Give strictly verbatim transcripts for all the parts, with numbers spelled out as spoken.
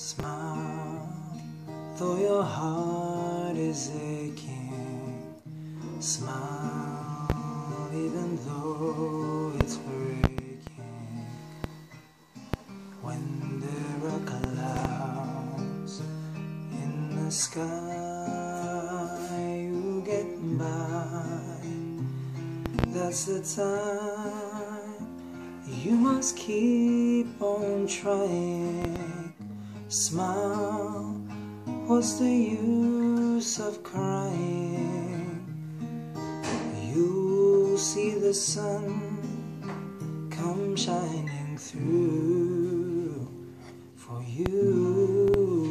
Smile, though your heart is aching. Smile, even though it's breaking. When there are clouds in the sky, you get by. That's the time you must keep on trying. Smile, what's the use of crying? You'll see the sun come shining through for you.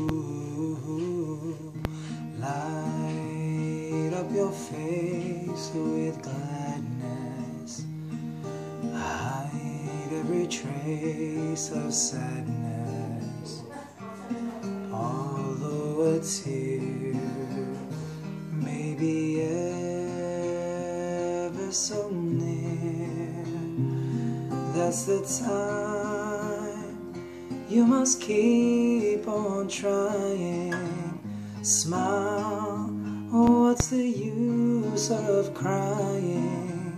Light up your face with gladness, hide every trace of sadness. Although a tear may be ever so near, that's the time you must keep on trying. Smile, what's the use of crying?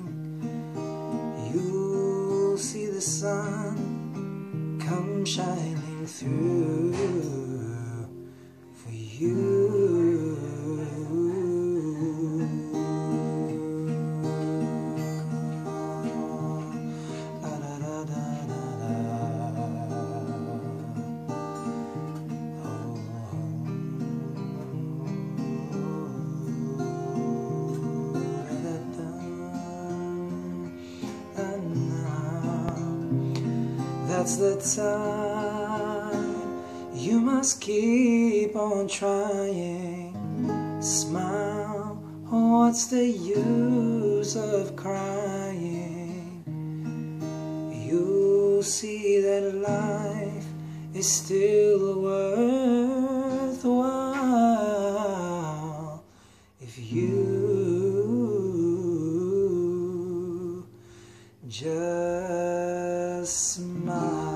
You'll see the sun come shining through for you. La, da, da, da, da, da. Oh. Da, da, da, da. That's the time you must keep on trying. Smile, what's the use of crying? You'll see that life is still worthwhile if you just smile.